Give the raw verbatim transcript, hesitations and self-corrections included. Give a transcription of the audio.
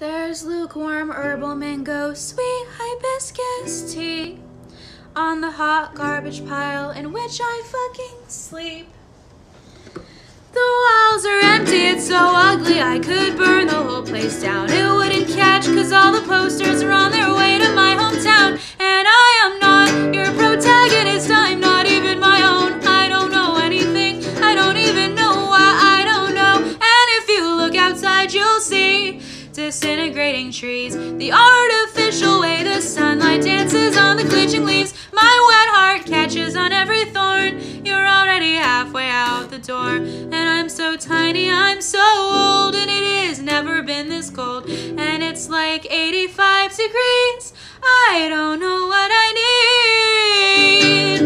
There's lukewarm herbal mango, sweet hibiscus tea on the hot garbage pile in which I fucking sleep. The walls are empty, it's so ugly, I could burn the whole place down. It wouldn't catch cause all the posters are on their way to my hometown. And I am not your protagonist, I'm not even my own. I don't know anything, I don't even know why I don't know. And if you look outside you'll see disintegrating trees, the artificial way the sunlight dances on the glitching leaves. My wet heart catches on every thorn. You're already halfway out the door. And I'm so tiny, I'm so old, and it has never been this cold. And it's like eighty-five degrees. I don't know what I need.